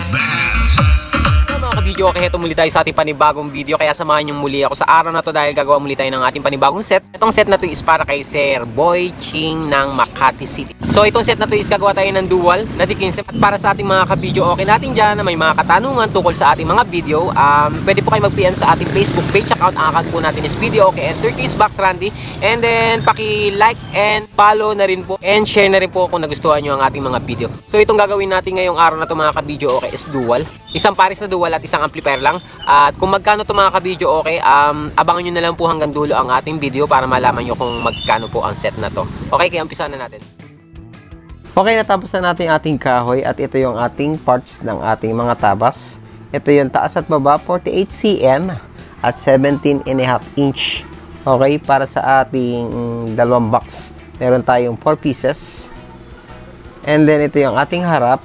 Mga ka-video, okay, heto muli tayo sa ating panibagong video. Kaya samahan niyo muli ako sa araw na to dahil gagawa muli tayo ng ating panibagong set. Itong set na to is para kay Sir Boy Ching ng Makati City. So itong set na to is gagawa tayo ng dual na D15. At para sa ating mga ka-video, okay natin dyan na may mga katanungan tungkol sa ating mga video, pwede po kayo mag-PM sa ating Facebook page account. Ang account po natin is Video Okay and Turkey's Box Randy. And then paki-like and follow na rin po and share na rin po kung nagustuhan nyo ang ating mga video. So itong gagawin natin ngayong araw na to mga ka-video okay is dual. Isang pares na dual at isang amplifier lang. At kung magkano to mga ka-video okay, abangan nyo na lang po hanggang dulo ang ating video para malaman nyo kung magkano po ang set na to. Okay, kaya umpisa na natin. Okay, natapos na natin ating kahoy at ito yung ating parts ng ating mga tabas. Ito yung taas at baba, 48 cm at 17.5 inch. Okay, para sa ating dalawang box, meron tayong 4 pieces. And then ito yung ating harap.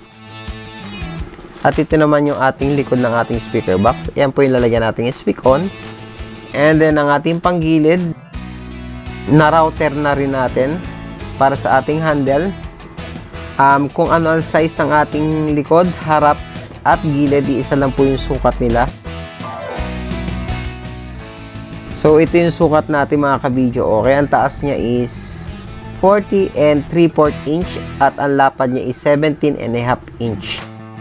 At ito naman yung ating likod ng ating speaker box. Yan po yung lalagyan natin yung speak on. And then ang ating panggilid, na router na rin natin para sa ating handle. Kung ano ang size ng ating likod, harap at gilid, isa lang po yung sukat nila. So ito yung sukat natin mga ka-video okay. Ang taas niya is 40 and 3/4 inch at ang lapad niya is 17.5 inch.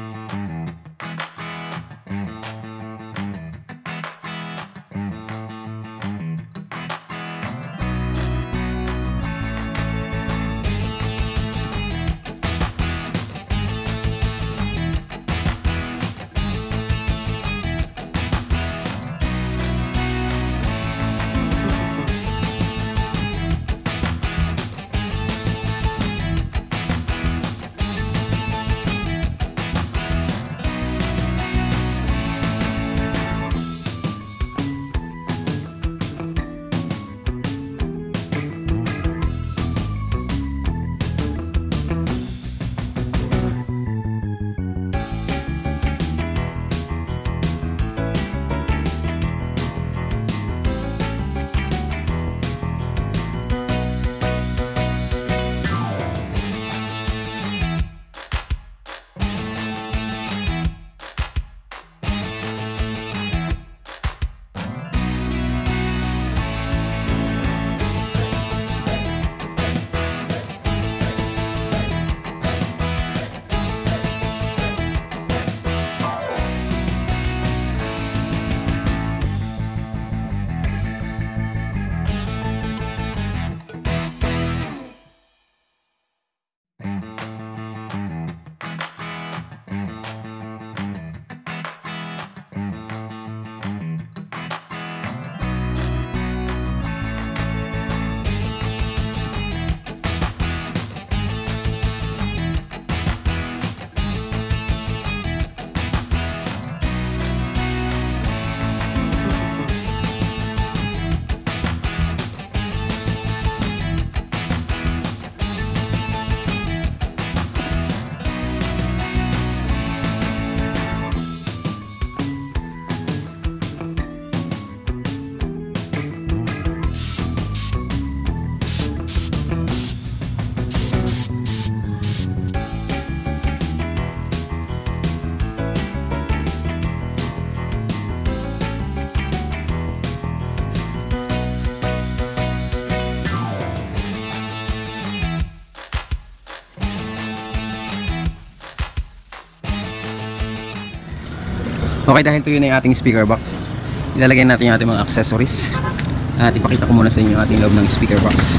Okay, dahil ito yun ay ating speaker box, ilalagay natin yung ating mga accessories. At ipakita ko muna sa inyo yung ating loob ng speaker box.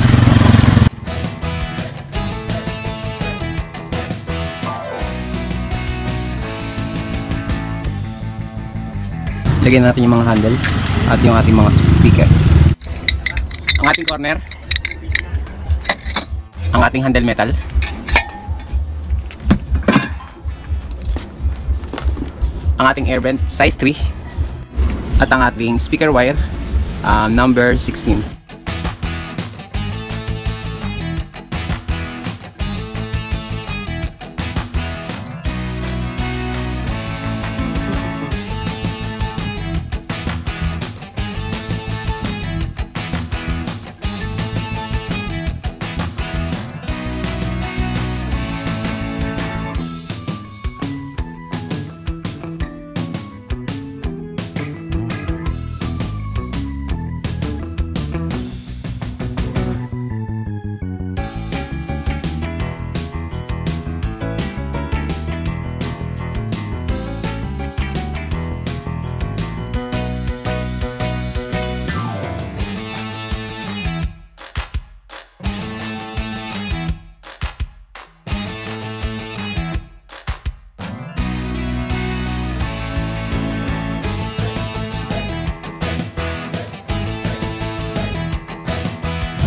Lagyan natin yung mga handle at yung ating mga speaker. Ang ating corner, ang ating handle metal, ang ating air vent size 3 at ang ating speaker wire number 16.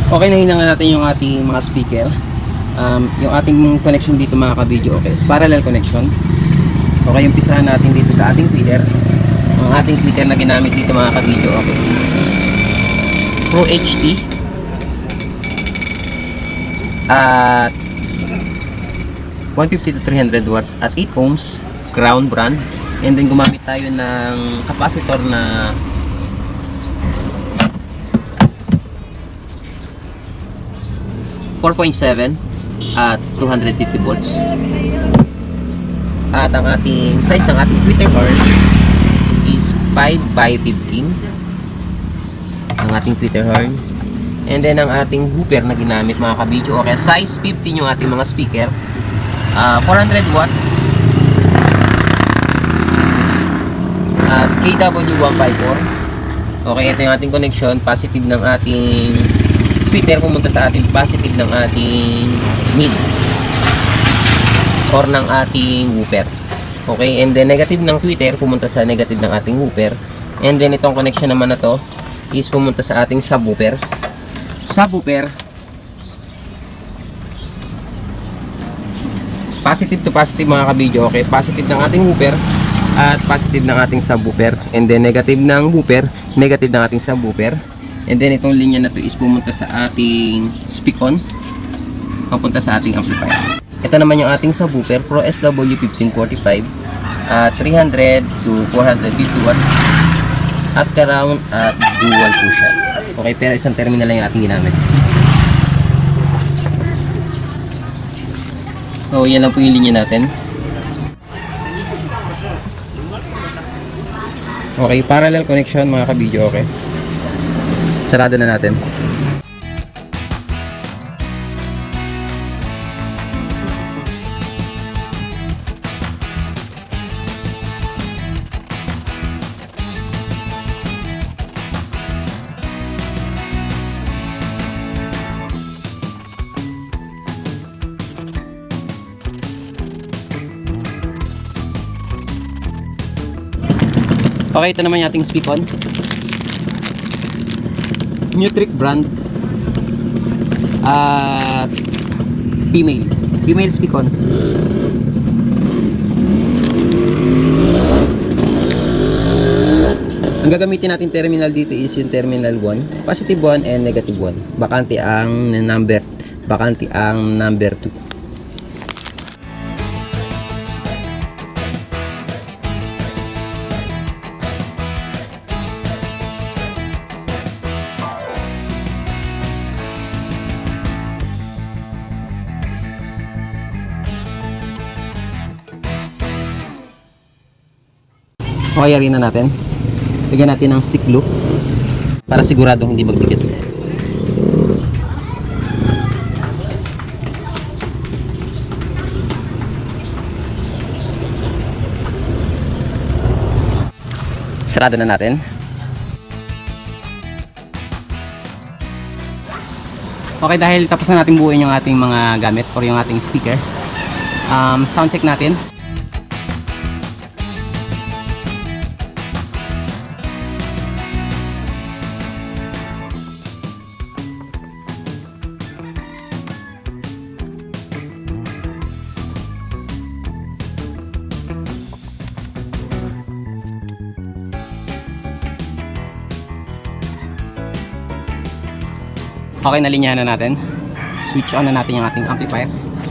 Okay, nahinangan natin yung ating mga speaker. Yung ating connection dito mga ka-video, okay, is parallel connection. Okay, umpisahan natin dito sa ating tweeter. Ang ating tweeter na ginamit dito mga ka-video, okay, is Pro HT at 150 to 300 watts at 8 ohms, Crown brand. And then gumamit tayo ng capacitor na 4.7 at 250 volts. At ang ating size ng ating tweeter horn is 5 by 15 ang ating tweeter horn. And then ang ating hooper na ginamit mga kabidyo, okay, size 15 yung ating mga speaker, 400 watts at KW154. Okay, ito yung ating connection. Positive ng ating tweeter pumunta sa ating positive ng ating mid or ng ating woofer. Okay, and then negative ng tweeter pumunta sa negative ng ating woofer. And then itong connection naman na to is pumunta sa ating subwoofer. Subwoofer, positive to positive mga kabidyo. Okay, positive ng ating woofer at positive ng ating subwoofer. And then negative ng woofer, negative ng ating subwoofer. And then itong linya na to is pumunta sa ating speakon, papunta sa ating amplifier. Ito naman yung ating subwoofer, Pro SW1545, 300 to 450 watts at around at dual po siya. Okay, pero isang terminal lang yung ating ginamit. So yan lang po yung linya natin. Okay, parallel connection mga kabidyo. Okay, sarado na natin. Okay, ito naman yung ating speakon. Nutric brand at female speakon. Ang gagamitin natin terminal dito is yung terminal 1, positive 1 and negative 1. Bakante ang number 2. Wayarin na natin. Lagyan natin ng stick glue para siguradong hindi magdikit. Sarado na natin. Okay, dahil tapos na natin buuin yung ating mga gamit or yung ating speaker, sound check natin. Okay, nalinyahan na natin. Switch on na natin yung ating amplifier.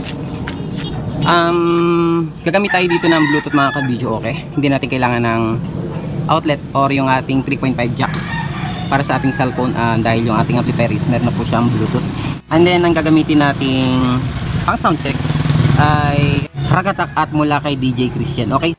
Gagamit tayo dito ng Bluetooth mga ka-video, okay? Hindi natin kailangan ng outlet or yung ating 3.5 jack para sa ating cellphone, dahil yung ating amplifier is meron na po siyang Bluetooth. And then, ang gagamitin nating pang sound check ay Ragatak at mula kay DJ Christian, okay?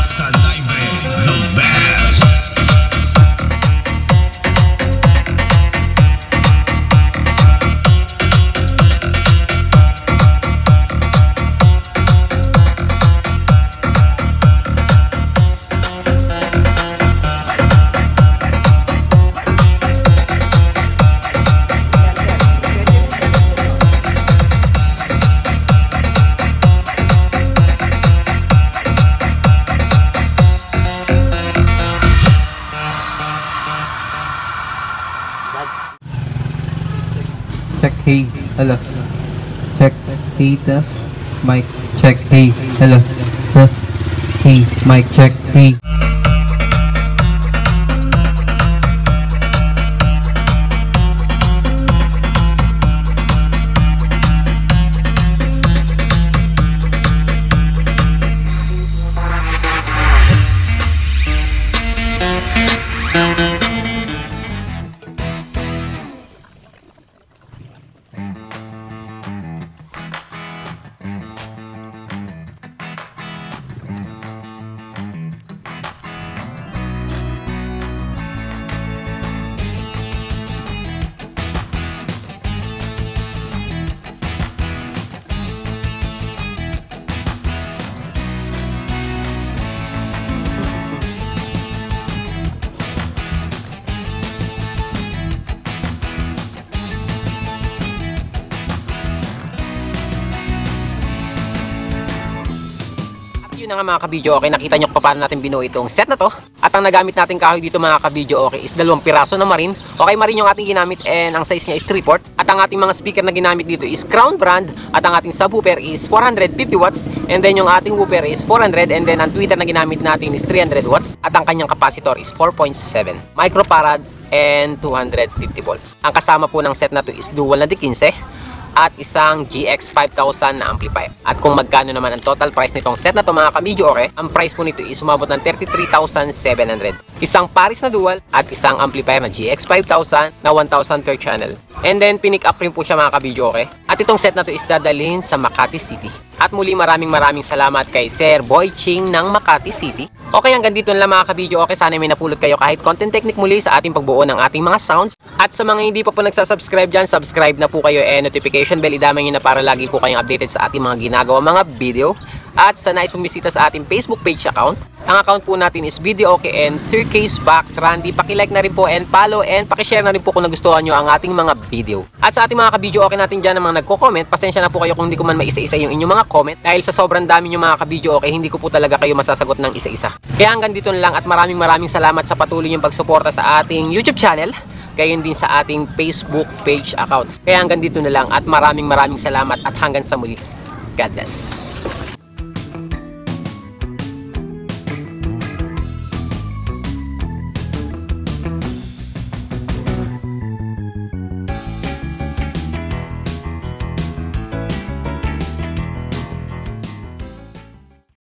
Hasta Live, the best. Check, hey, hello. Check, hey, test, mic, check, hey, hello. Test, hey, mic, check, hey. Yun na nga mga kabidyo, okay, nakita nyo pa paano natin binuo itong set na to. At ang nagamit natin kahoy dito mga kabidyo, okay, is 2 piraso na marin. Okay, marin yung ating ginamit and ang size niya is 3/4. At ang ating mga speaker na ginamit dito is Crown brand. At ang ating subwoofer is 450 watts. And then yung ating woofer is 400. And then ang tweeter na ginamit natin is 300 watts. At ang kanyang capacitor is 4.7 microfarad and 250 volts. Ang kasama po ng set na to is dual na D15 at isang GX 5000 na amplifier. At kung magkano naman ang total price nitong set na to mga kabidyo, okay, ang price po nito is umabot ng 33,700. Isang pares na dual at isang amplifier na GX 5000 na 1,000 per channel. And then pinick up rin po siya mga kabidyo, okay. At itong set na to is dadalhin sa Makati City. At muli maraming salamat kay Sir Boy Ching ng Makati City. Okay, hanggang dito na lang mga kabidyo. Okay, sana may napulot kayo kahit content technique muli sa ating pagbuo ng ating mga sounds. At sa mga hindi pa po nagsasubscribe dyan, subscribe na po kayo and notification bell idamay nyo na para lagi po kayong updated sa ating mga ginagawa mga video. At sa nais bumisita sa ating Facebook page account, ang account po natin is Video Okay and Turquoise Box Randy. Pakilike na rin po and follow and pakishare na rin po kung nagustuhan nyo ang ating mga video. At sa ating mga kabidyo okay natin dyan ng mga nagko-comment, pasensya na po kayo kung hindi ko man maisa-isa yung inyong mga comment. Dahil sa sobrang dami yung mga kabidyo okay, hindi ko po talaga kayo masasagot ng isa-isa. Kaya hanggang dito na lang at maraming salamat sa patuloy yung pagsuporta sa ating YouTube channel. Gayon din sa ating Facebook page account. Kaya hanggang dito na lang at maraming salamat at hanggang sa muli. God bless.